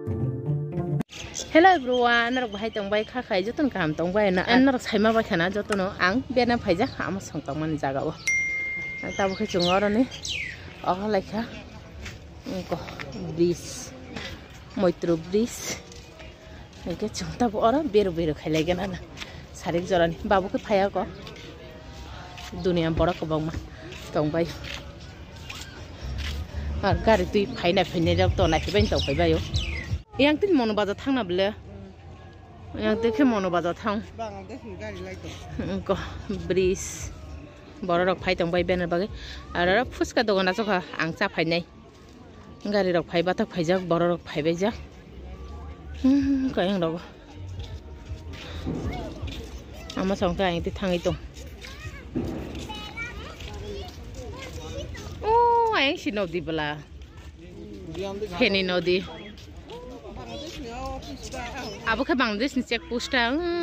Hello everyone, narok bahai tongbai khakai joton kam tongbai na an narok saima bai khana jotono ang bena phaija ama song tongmani jaga o tabo khai chungoro ni aga laikha ko bridge moitro bridge ke chungta bo ora bero bero khailai gana na sarik jorani babu ke phaya ko dunia bora ko bangma tongbai ar gari tui phaina phaine jok to na khibain to phaibai yo yang tin mono baza thang na bele yang dekhe mono baza thang ko bridge boro rok phai tong bai bener bagai ara fuska dogana jokha ang cha phai nai gari rok phai batak phai jak boro rok phai bai jak ka yang rok ama song ta ang ti thangai tong oh ang si nodi bala pheni nodi Abu ke Bangladesh ni cek posta.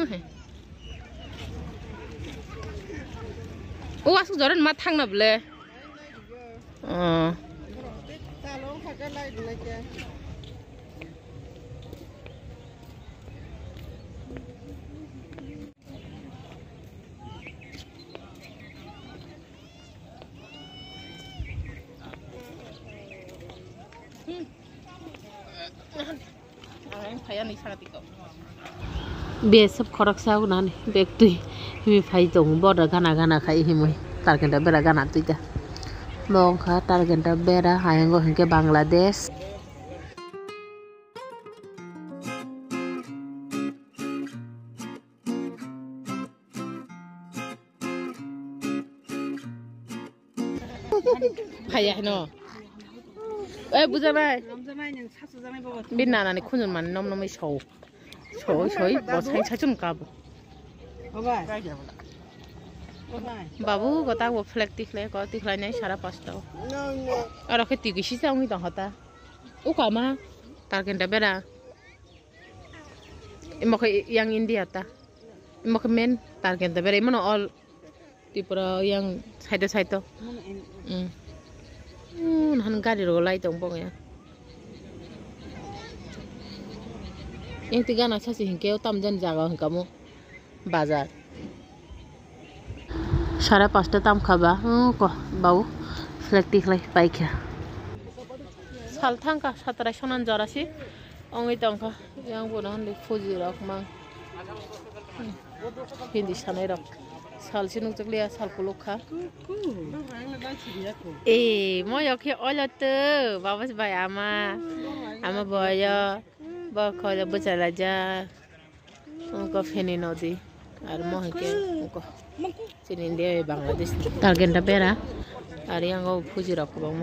Oh asuk joran mat thang na bele. Biasa korak sau nani beg tui himi phai tong border gana gana khai himi targenda bera gana tui ta long kha targenda bera hayango hingke Bangladesh phaya no eh bujanai bin nana ni khunjun man nom nom sou soi bo sai chachum kabu babu gota wo flag tikhle ko tikhlai nai sara pasta ara kheti gisi saungi ta hata u kama targenda bera imok yang India ta imok men targenda bera imono all tipura yang side han gari ro lai tong bong ya yang tiga nak sasi hingkeu tamjan jaga hingkamu bazar sara pasta tam khaba ko bau flag tikhlai paikha sal thangka satara sonan jarasi ongi tongka yang bonan li fuji rok mang hindi sanai rok sal sinung chaklia sal kulukha moyo khe olate babas bai ama boyo ba khoja bachala ja ko pheni nodi ar mohke ko sin India Bangladesh targenda bera ar yang go fuji rok bang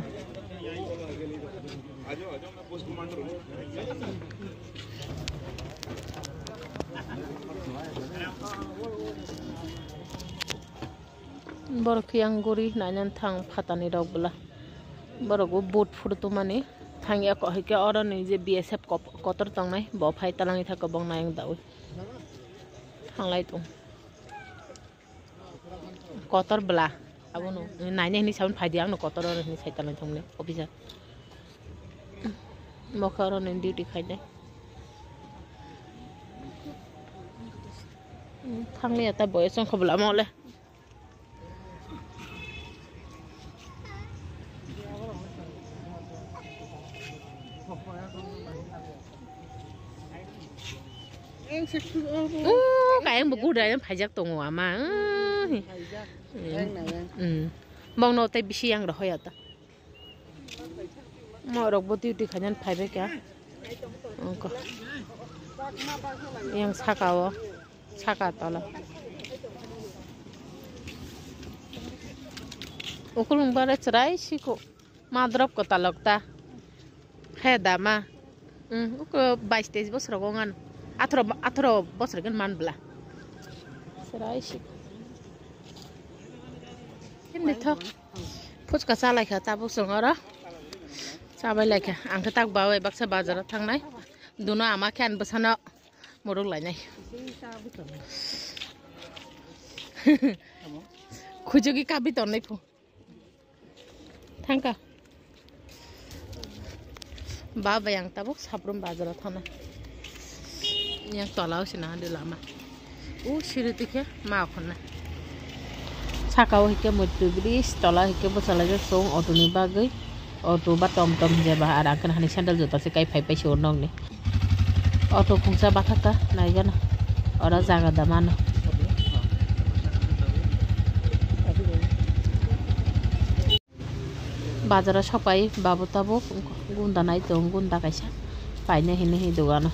borok yang guri nanan thang phatani rok bula borok boat furto mane thangya ko hike oro ni je BSF kotor tongnai bo phai talangi thak bong nayang dawi thanglai tung kotor bla abono naine ni saun phai diang no kotor oro ni sai talang thongle officer mokaro ni duty khai dai thangli ata boyesong khobla mole cái một cú đấy phải giác tông mà mong nó tay bị xiang rồi hả ta mà đọc bộ tiêu thì khả năng phải biết cả yang sakao saka tala ukulung bare cerai sih kok madrop kota lokta heda ma uko 22 bosor gongan 18 bosor gan man bla cerai sih ini thok fuchka salai kha ta bosor ngara sabai lai kha ang tak bawe baksa bazar thangnai duno ama khan basana morok lainai खुजुगी काबी तो नहीं फो thank Baba yang tabuk sabrum bazar thana. Yang tolau sina de lama. Shiri tikhe ma khonna. Sakao hike motu bris tola hike bosala je song auto ni bagai. Auto ba tom je ba ara kan hani sandal jota se kai phai pai so nong ni. Auto khungsa bathaka naigana. Ora jaga damana. Bazar sapai babu tabuk gunda nai tong gunda kaisa paine hine hi dogano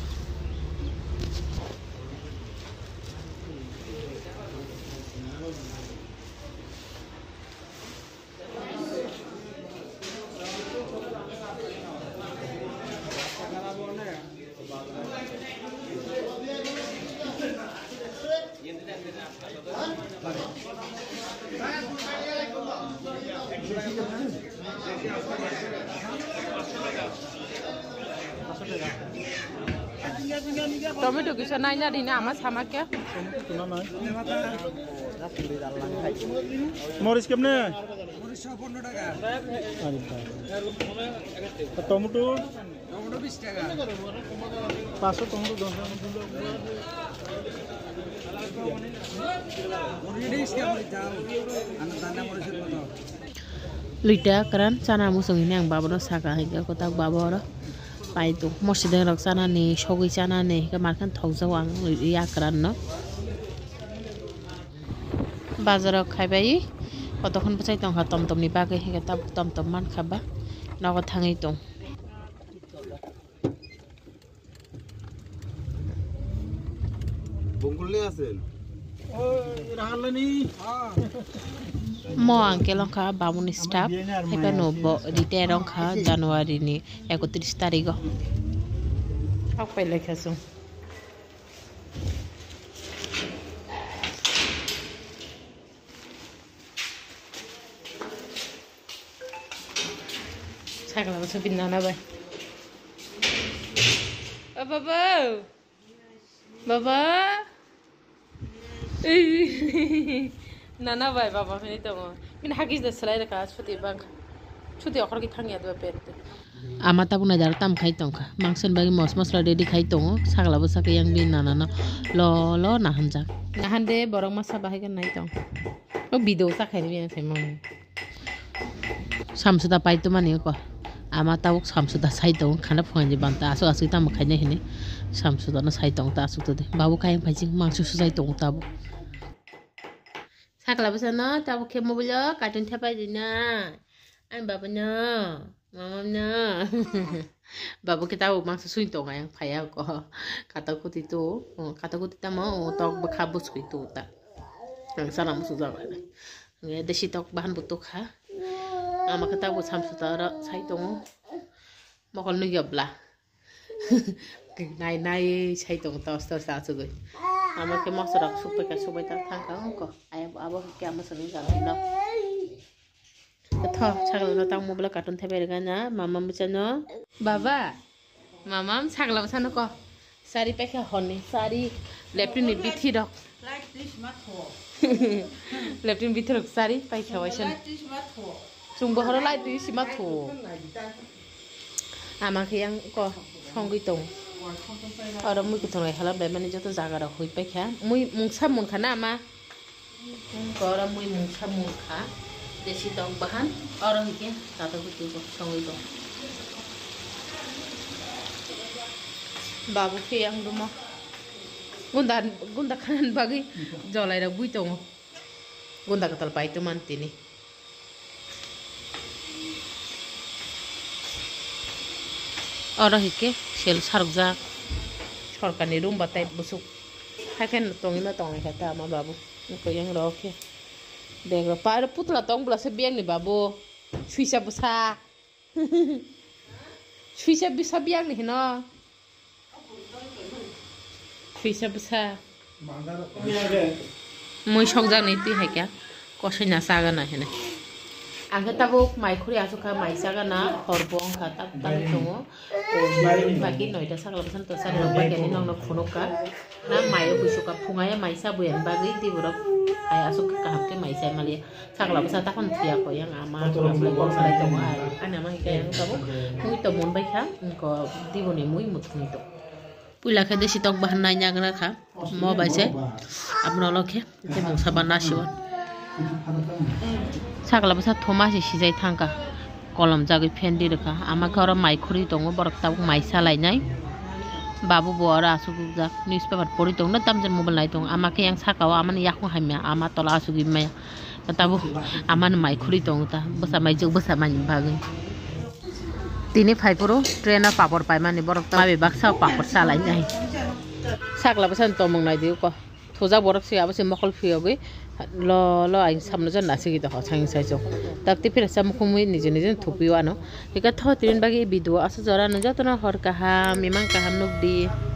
Tomato kisah nanya di nama sama kya? Morris kemana? Morris 15 টাকা. Tomato? Tomato 20 টাকা. 500 tomato 10 Lida keran sana musung ini yang bawa saka hingga kotak bawa pai tu masih dengan sana nih shogi sana nih kemarin thau jawang ya keran no bazar khai bai kotokon pacai tong tom tom ni bagai hingga tom tom man khaba nago thangai tong bongkulnya asen rahalani Mo angkel angka bangun staff, hepa nobo retire angka Januari ni 31 tarik. Apa yang lagi asung? Saya kalau masuk pindah apa? Baba. Nana bay baba ini tuh, ini hagis dah selai dekat cuti bang, cuti akhir kita nggak ada perte. Amat aku najar tam khai tong ka, mangsen bagi mos ready khai tong, sagala bosa ke yang bin nana lo nahan jak, nahan deh borong masa bahaya kan naik tong, lo video sak hari ni semang. Samsuda pai tu mana ko, amat aku samsuda sai tong, karena puan je banta, asuk kita makai ni ini, samsuda na sai tong ta asuk tu deh, babu kai yang pajing mangsu sai tong tabu. Sakla besana tabu ke mobil kartun siapa jina an babanya mamanya babu kita mangsa suin tong yang payah ko kata kita mau tok bekabus itu tak yang sana musuh zaman nggak ada si tok bahan butuh ha ama kita buat samsutara saya tong mau kalau nggak nai saya tong tos satu gue ama ke mau sudah supaya tak tangkang ko ayah abah ke ama sering jalan no Ketok sagala tang mobil kartun teber gana mama macam baba mamam sagala macam ko sari pakai hone sari leptin bithi dok leptin bithi dok sari pakai wajan sungguh orang lain tu si matho ama ke yang ko songgi tong orang mui ketemu halap dah mana jatuh jaga dah hui pakai mui mungsa mungka nama orang mui mungsa mungka desi tong bahan orang ini kata kutu songgi tong babu ke yang rumah gunda kanan bagi jolai dah bui tong gunda ketal pai tu manti ni orang ini sel sarja sorkani rum batai busuk hakan tongina tong kata ama babu ko yang roke degro par putla tong bula se biang ni babu suisa busa suisa bisa biang ni no suisa busa moi songjang ni ti haika kosina saga na hene angka tabuk mai khuri asuka mai saga na horbong kata tang tungo bagi noida sagala pesan to sari rok bagi ni nong no khunuka na mai busuka phungaya mai sabuyan bagi ti burok ai asuk kaham ke mai sai mali sakla basa ta kon thia ko yang ama ko blai ko sai to ai ana mai ke yang tabo mui to mon bai kha ko diboni mui mut ni to puila kha desi tok bahan na nyang na kha mo bai sai apna lokhe te mo sabana siwon sakla basa thoma si jai thangka kolom jagui fendi rekha ama gharo mai khuri tongo borok tabuk mai salai nai babu bora asuk jak newspaper pori tong na tamjen mobile nai tong ama ke yang sakao amani yakho haimya ama tola asugi maya tabu aman mai khuri tong ta basa mai jog basa mani bagai tini phaipuro trainer papor paimani borok ta mabe baksa papor salai nai sakla basan tomong nai diu ko thoja borok se abase mokol fiyogi lo ai samno jan nasi gi to sang sai jo tapti phir sam khumui nije nije thupiwa no eka tho tirin bagi video asa jara no jatona hor kaha mimang kaham nukdi